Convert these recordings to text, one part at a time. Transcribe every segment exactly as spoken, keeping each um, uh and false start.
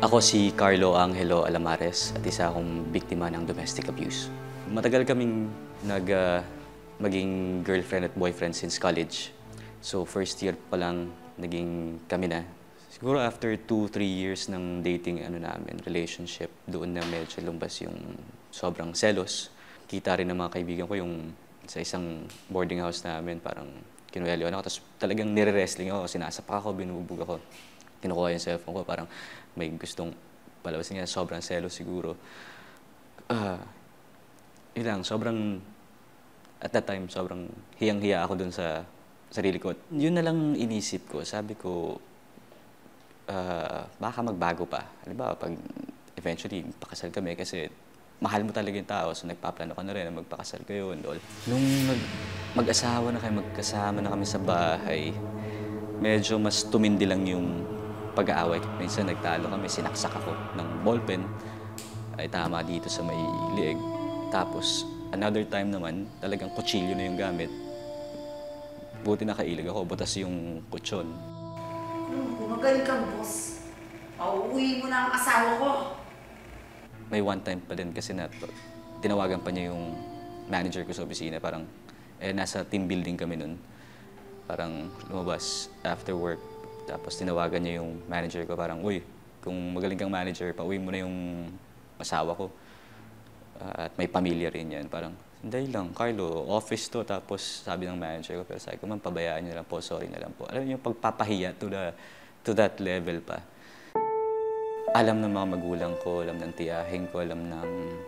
Ako si Carlo Angelo Alamares at isa akong biktima ng domestic abuse. Matagal kaming nag, uh, maging girlfriend at boyfriend since college. So first year pa lang naging kami na. Siguro after two, three years ng dating ano namin, relationship, doon na medyo lumbas yung sobrang selos. Kita rin ng mga kaibigan ko yung sa isang boarding house namin, parang kinuweliwan ako. Tapos talagang nire-wrestling ako, sinasapak ako, binubog ako. Kinukuha yung cellphone ko, parang may gustong palabasin niya, sobrang selos siguro. Ah, uh, ilang, sobrang, at that time, sobrang hiyang-hiya ako dun sa sarili ko. Yun na lang inisip ko, sabi ko, uh, baka magbago pa. Halimbawa, pag eventually, pakasal kami kasi mahal mo talaga yung tao, so nagpaplano ka na rin na magpakasal kayo and all. Nung mag- mag-asawa na kayo, magkasama na kami sa bahay, medyo mas tumindi lang yung pag-aaway. Minsan nagtalo kami, sinaksak ako ng ballpen, ay tama dito sa may liig. Tapos, another time naman, talagang kutsilyo na yung gamit. Buti nakailag ako, butas yung kutsyon. Hmm, magaling kang boss. Pauwi mo na ang asawa ko. May one time pa din kasi na tinawagan pa niya yung manager ko sa opisina. Parang, eh, nasa team building kami nun. Parang lumabas after work. Tapos tinawagan niya yung manager ko, parang, uy, kung magaling kang manager, pauwi mo na yung asawa ko. Uh, at may pamilya rin yan. Parang, hindi lang, Carlo, office to. Tapos sabi ng manager ko, pero sabi ko, man, pabayaan niyo lang po, sorry na lang po. Alam niyo, pagpapahiya to, the, to that level pa. Alam ng mga magulang ko, alam ng tiyahin ko, alam ng,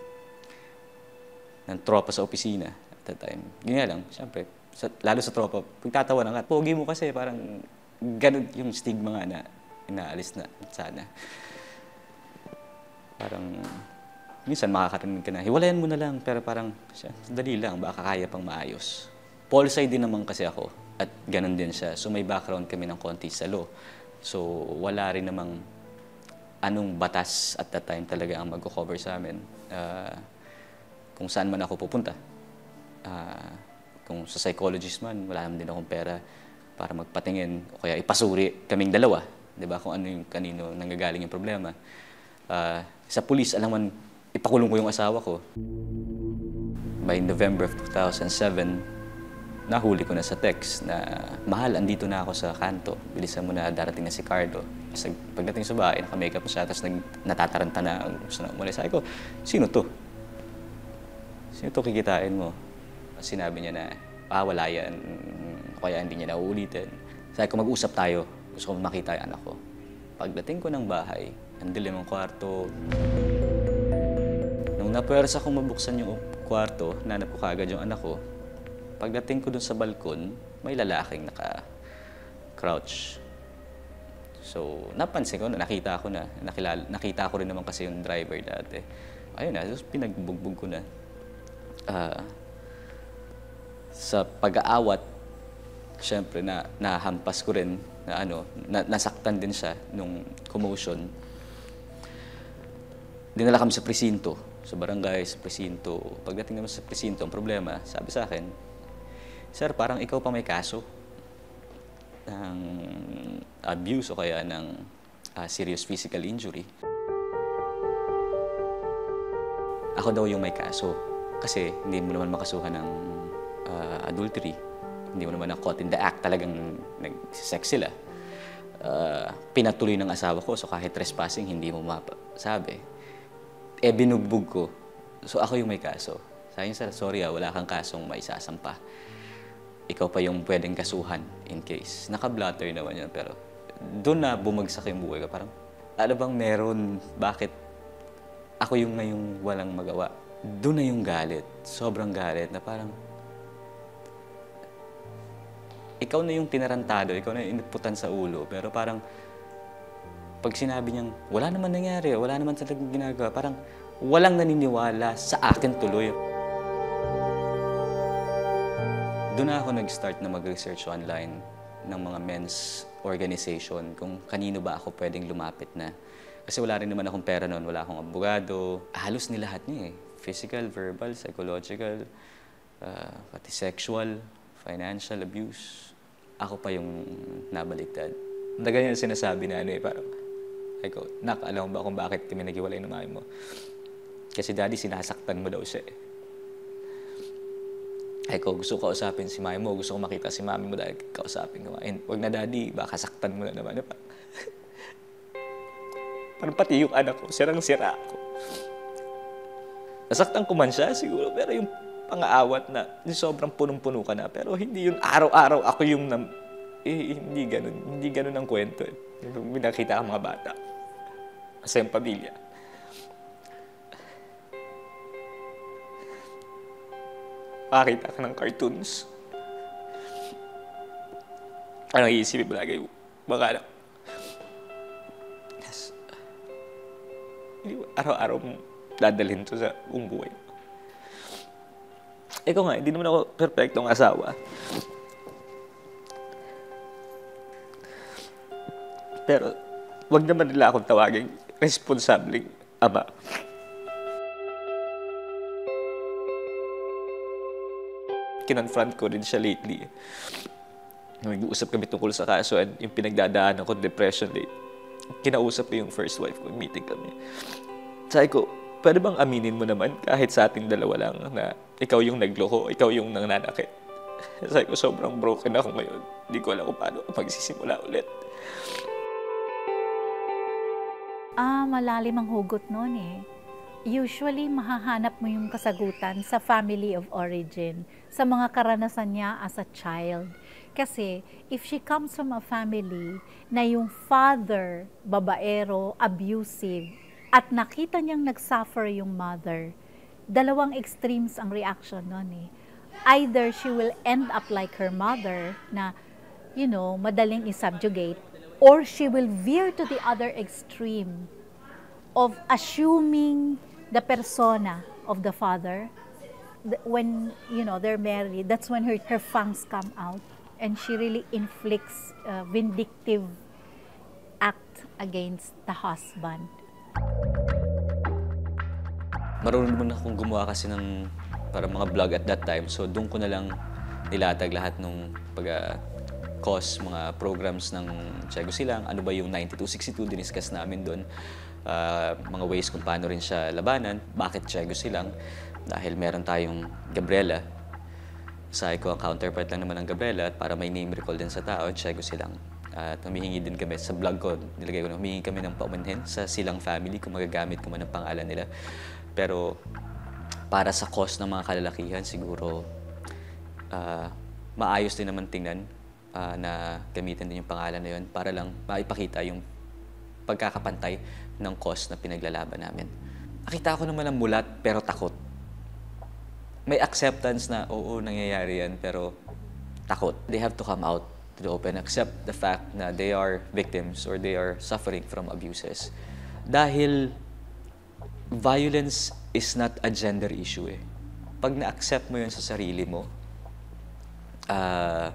ng tropa sa opisina at that time. Ganyan lang, siyempre, sa, lalo sa tropa, pagtatawa na nga, pogi mo kasi, parang, ganun yung stigma nga na inaalis na sana. Parang, minsan makakarinig ka na, hiwalayan mo na lang, pero parang, dali lang, baka kaya pang maayos. Pol-sci din naman kasi ako, at ganun din siya. So may background kami ng konti sa law. So wala rin namang anong batas at that time talaga ang mag-cover sa amin. Uh, kung saan man ako pupunta. Uh, kung sa psychologist man, wala naman din akong pera para magpatingin o kaya ipasuri kaming dalawa, 'di ba? Kung ano yung kanino nanggagaling yung problema. Uh, sa pulis, alam man, ipakulong ko yung asawa ko. By November of two thousand seven, nahuli ko na sa text na, mahal, andito na ako sa kanto. Bilisan mo na, darating na si Carlo. Kasi pagdating sa bahay, naka-makeup na siya, tapos natataranta na, gusto na umuli. Sabi ko, sino to? Sino to kikitain mo? Sinabi niya na, ah, wala yan. Kaya hindi niya nauulitin. Sabi ko, mag-usap tayo. Gusto ko makita yung anak ko. Pagdating ko ng bahay, ang dilim ang kwarto. Nung napuwersa kong mabuksan yung kwarto, nanap ko kaagad yung anak ko. Pagdating ko dun sa balkon, may lalaking naka-crouch. So, napansin ko na, nakita ko na. Nakilala, nakita ko rin naman kasi yung driver dati. Ayun na, so pinagbugbog ko na. Uh, sa pag-aawat, siyempre, na nahampas ko rin na ano, na, nasaktan din siya nung commotion. Dinala kami sa presinto, sa barangay, sa presinto. Pagdating naman sa presinto, ang problema, sabi sa akin, sir, parang ikaw pa may kaso ng abuse o kaya ng uh, serious physical injury. Ako daw yung may kaso kasi hindi mo naman makasuhan ng uh, adultery. Hindi mo naman na-caught in the act, talagang nag-sex sila. Uh, pinatuloy ng asawa ko, so kahit trespassing, hindi mo masabi. Eh, binugbog ko. So ako yung may kaso. Sabi niya, sir, sorry ah, wala kang kasong maisasampa. Ikaw pa yung pwedeng kasuhan in case. Naka-blatter naman yun, pero doon na bumagsak yung buhay ko. Parang, ano bang meron? Bakit ako yung ngayong walang magawa? Doon na yung galit. Sobrang galit na parang, ikaw na yung tinarantado, ikaw na yung inuputan sa ulo. Pero parang, pag sinabi niyang, wala naman nangyari, wala naman talagang ginagawa, parang walang naniniwala sa akin tuloy. Doon na ako nag-start na mag-research online ng mga men's organization kung kanino ba ako pwedeng lumapit na. Kasi wala rin naman akong pera noon, wala akong abogado. Halos nilahat niya eh. Physical, verbal, psychological, uh, pati sexual, financial abuse. Ako pa yung nabaliktad. Na ganyan sinasabi na ano eh, parang, Ay ko, nak, alam mo ba kung bakit kami naghiwalay ng mami mo? Kasi daddy, sinasaktan mo daw siya eh. Ay ko, gusto ko kausapin si mami mo, gusto ko makita si mami mo dahil kausapin ko. And wag na daddy, baka saktan mo na naman. Pa. Parang pati yung anak ko, sirang-sira ako. Nasaktan ko man siya siguro, pero yung pang-aawat na, yung sobrang punong-puno ka na, pero hindi yung araw-araw ako yung, nam, eh, hindi ganun, hindi ganun ang kwento eh. Yung binakita ang mga bata. Kasi yung pamilya. Makakita ka ng cartoons. Ano iisipin mo lagi? Baka anak. Yes. Araw-araw mong dadalhin to sa buong buhay. Ikaw nga, hindi naman ako perfectong asawa. Pero, wag naman nila akong tawaging responsableng ama. Kinonfront ko rin siya lately. Nag-uusap kami tungkol sa kaso and yung pinagdadaanan ko, depression late. Kinausap ko yung first wife ko, meeting kami. Sabi ko, pwede bang aminin mo naman kahit sa ating dalawa lang na ikaw yung nagloko, ikaw yung nananakit. Sabi ko, sobrang broken ako ngayon. Hindi ko alam kung paano magsisimula ulit. Ah, malalim ang hugot nun eh. Usually, mahahanap mo yung kasagutan sa family of origin, sa mga karanasan niya as a child. Kasi, if she comes from a family na yung father, babaero, abusive, at nakita niyang nagsuffer yung mother, dalawang extremes ang reaction nun eh. Either she will end up like her mother, na, you know, madaling isubjugate, or she will veer to the other extreme of assuming the persona of the father. When, you know, they're married, that's when her, her fangs come out. And she really inflicts a vindictive act against the husband. Marunong naman akong gumawa kasi ng para mga vlog at that time. So, doon ko na lang nilatag lahat ng pag uh, cause, mga programs ng Tiago Silang. Ano ba yung ninety-two sixty-two, diniscuss namin doon. Uh, mga ways kung paano rin siya labanan. Bakit Tiago Silang? Dahil meron tayong Gabriela. Sabi ko, ang counterpart lang naman ng Gabriela para may name recall din sa tao, Tiago Silang. At humihingi din kami, sa vlog ko, nilagay ko na humihingi kami ng paumanhin sa Silang family kung magagamit ko man ang pangalan nila. Pero para sa cause ng mga kalalakihan, siguro uh, maayos din naman tingnan uh, na gamitin din yung pangalan na yun para lang maipakita yung pagkakapantay ng cause na pinaglalaban namin. Nakita ko naman ang mulat pero takot. May acceptance na oo, nangyayari yan pero takot. They have to come out to the open, accept the fact na they are victims or they are suffering from abuses. Dahil violence is not a gender issue eh. Pag na-accept mo yun sa sarili mo, uh,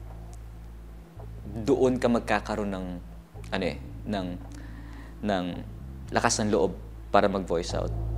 doon ka magkakaroon ng, ano eh, ng, ng lakas ng loob para mag-voice out.